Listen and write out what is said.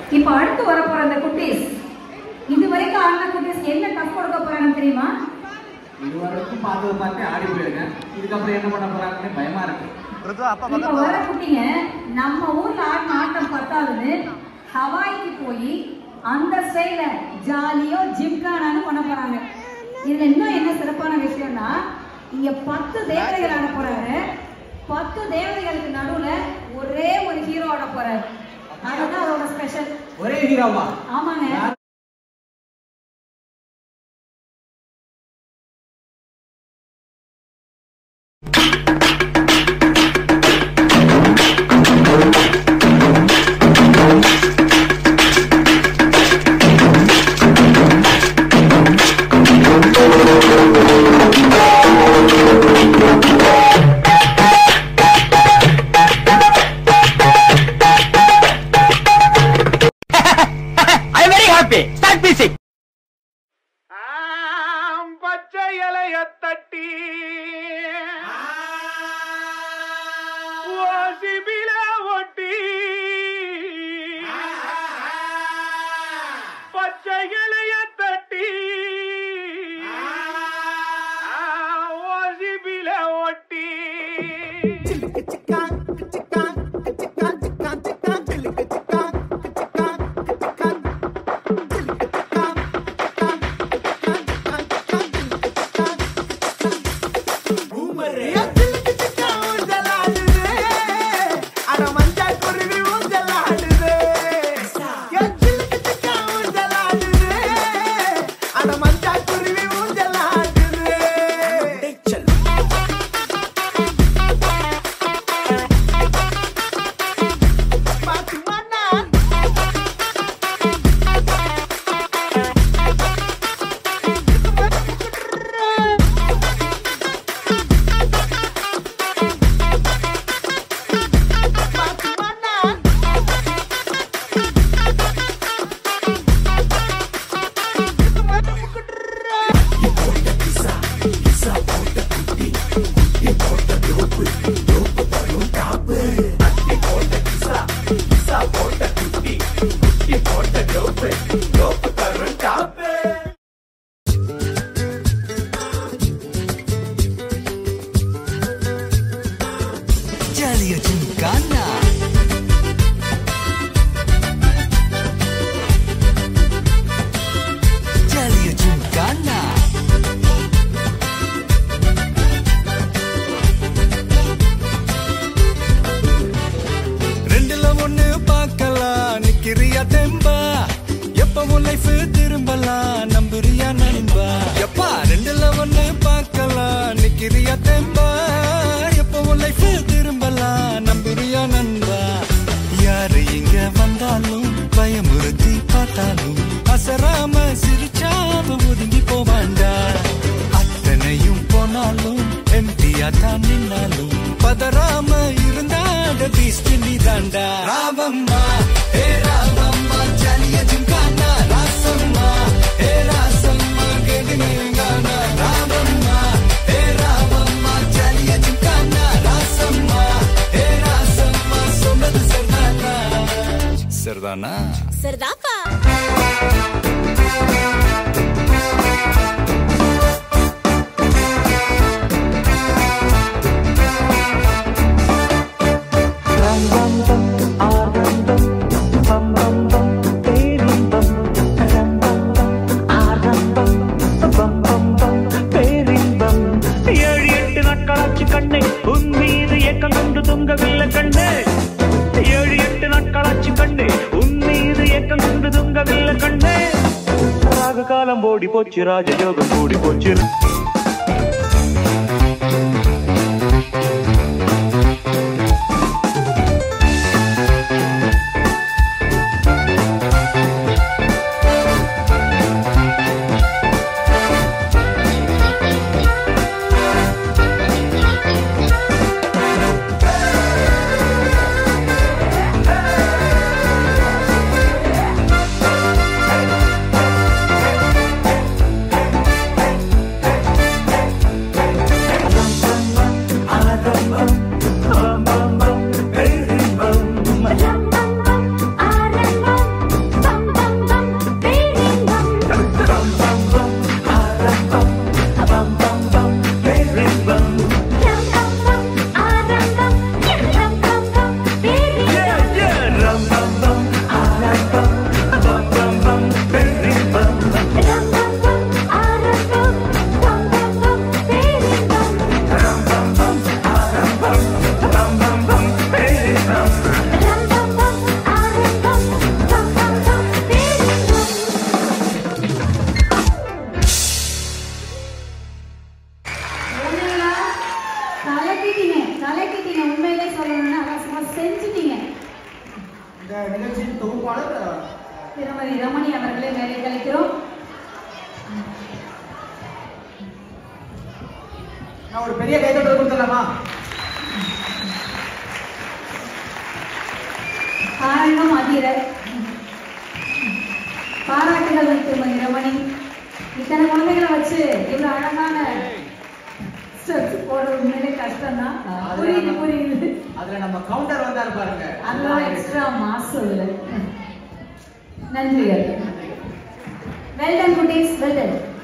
இப்போ அடுத்து வர போற அந்த குட்டீஸ் இதுவரைக்கும் ஆடின குட்டீஸ் என்ன டஃப் கொடுக்க போறாங்கன்னு தெரியுமா? இதுவரைக்கும் பார்த்து ஆடி போயிருக்கேன். இதுக்கப்புறம் என்ன பண்ண போறாங்கன்னு பயமா இருக்கு. இப்போ வர குட்டிங்க நம்ம ஊர்ல ஆடின ஆட்டம் பத்தாதுன்னு ஹவாய்க்கு போய் அந்த ஸ்டைல ஜாலியோ ஜிம்கானான்னு பண்ண போறாங்க. இதுல இன்னும் என்ன சிறப்பான விஷயம்னா இங்க 10 தேவதைகள் ஆட போறாங்க. 10 தேவதைகளுக்கு நடுவுல ஒரே ஒரு ஹீரோ ஆட போறாரு. அதுதான் அதோட ஸ்பெஷல். ஒரே ஹீரோவா? ஆமாங்க. ராஜயோகம் கூடி போச்சு. திருமதி ரமணி அவர்களை மேலே கழிக்கிறோம். நான் ஒரு பெரிய கைத்தட்டல் கொடுத்துடலாமா? காரணம் அதிர பாராட்டுகள் திருமதி ரமணி. இத்தனை குழந்தைகளை வச்சு இவ்வளவு அழகான ஸ்டெப்ஸ் போடுறது உண்மையிலே கஷ்டம் தான். புரியுது. அதுல நம்ம கவுண்டர் வந்தாரு பாருங்க, அதெல்லாம் எக்ஸ்ட்ரா மாஸ். நன்றி. வெல் டன் குட்டீஸ், வெல் டன்.